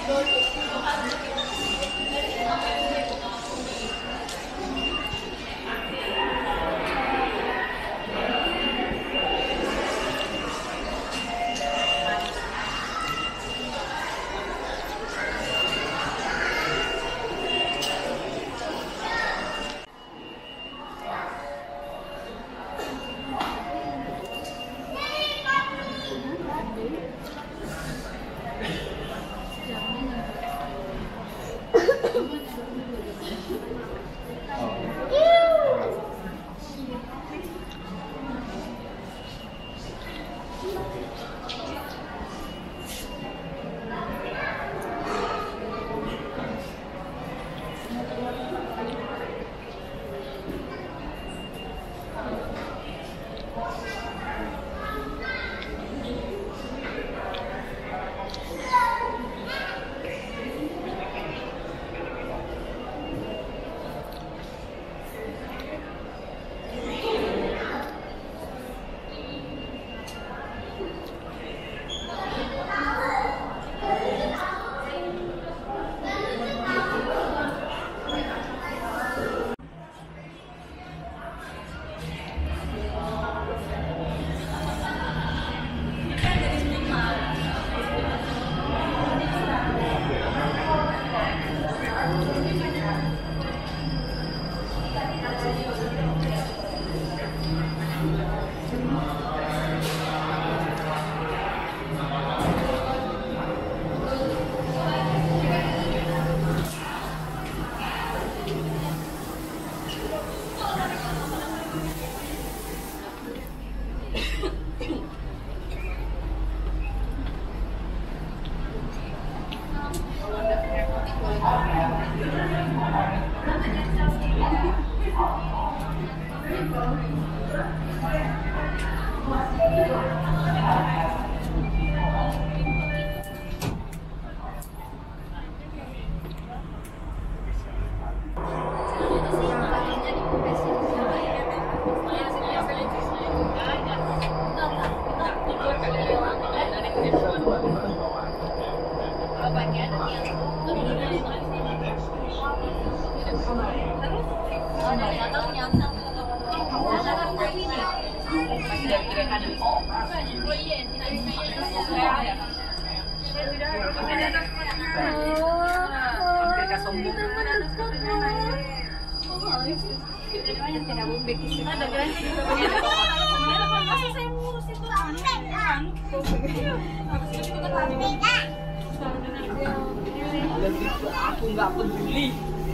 Aku nggak peduli.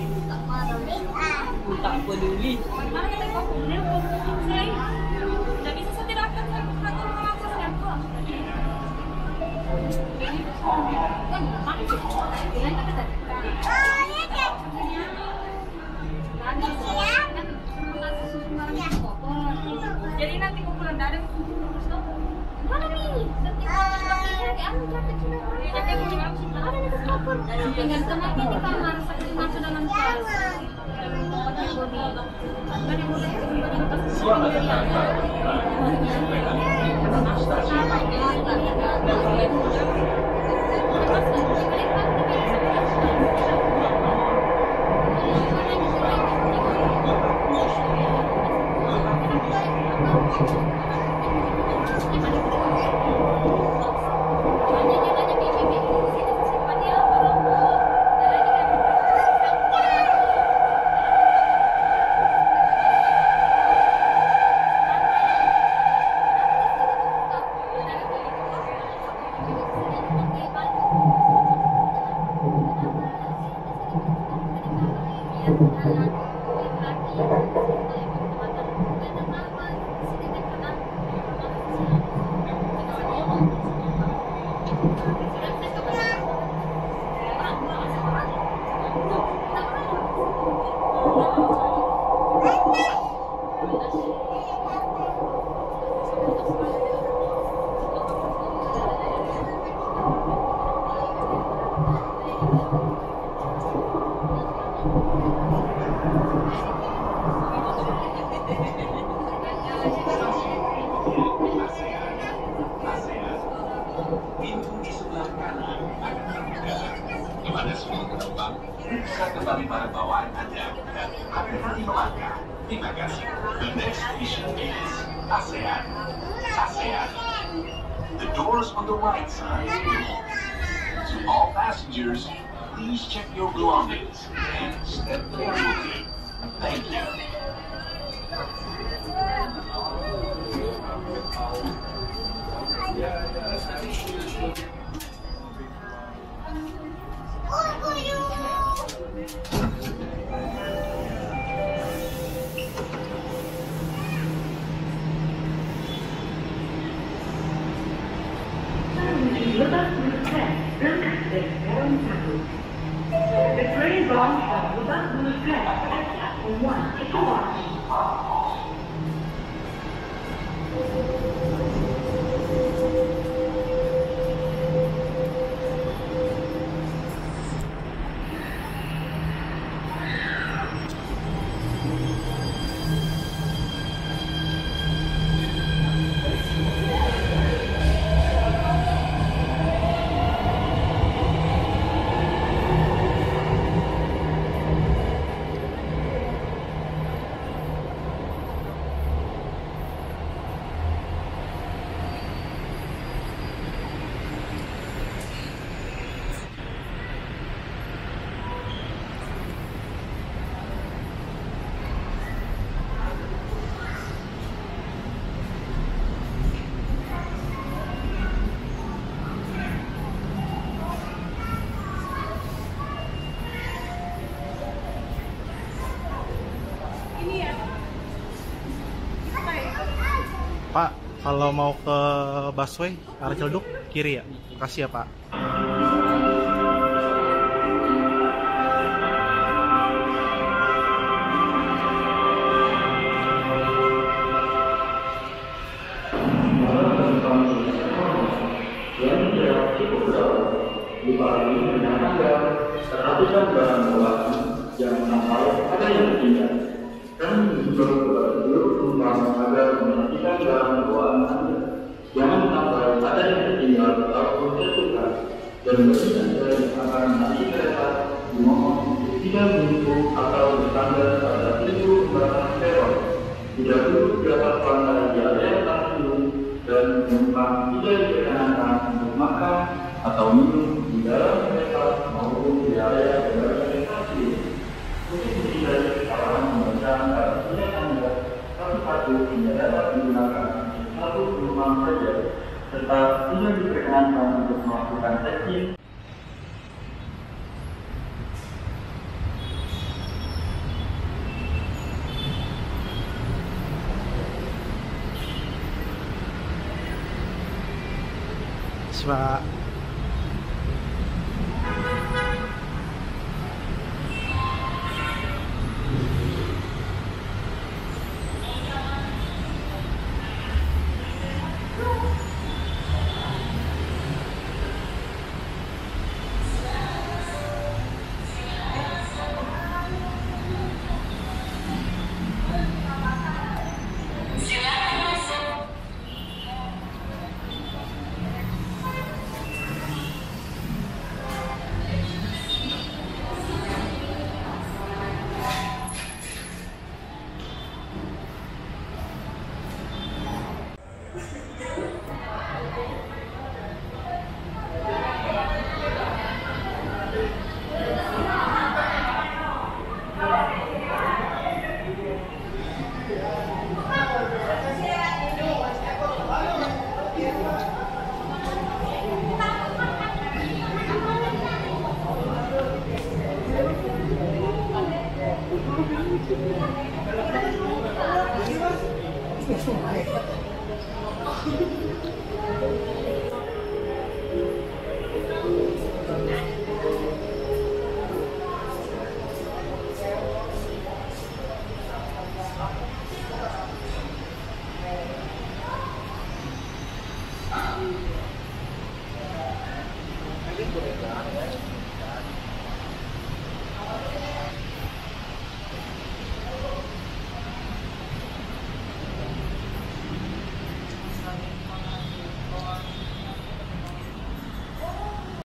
Aku tak peduli. Jadi nanti kumpulan dadang mana nih? Dengan tenaga di kamar masuk dalam kelas. Pintu di sebelah kanan akan dibuka. pada seluruh penumpang bisa kembali pada bawaan Anda dan hati-hati melangkah. Terima kasih. The next station is ASEAN. ASEAN. The doors on the right side. To all passengers, please check your belongings and step carefully. Thank you. Lebak Bulus Grand berangkat dari Peron 1. The train bound from Lebak Bulus Grand at platform 1 is arriving. Pak, kalau mau ke busway arah Ciledug kiri ya. Makasih ya, Pak. Di pagi ini menyatakan seratusan barang bawaan yang sampai ada yang tertinggal. Kami mengimbau kepada seluruh penumpang agar memperhatikan barang bawaan Anda. Jangan sampai ada yang tertinggal ataupun tertukar. Dan bagi Anda yang akan naik kereta, dimohon untuk tidak menyentuh atau bersandar pada pintu pembatas peron. Tidak duduk di atas lantai di area stasiun dan penumpang tidak diperkenankan untuk makan atau minum di dalam kereta maupun di area berbagai stasiun. Untuk menghindari kesalahan pembacaan dan tidak Anda, satu-satu hanya dapat digunakan satu penumpang saja, serta tidak diperkenankan untuk melakukan check-in. Pak.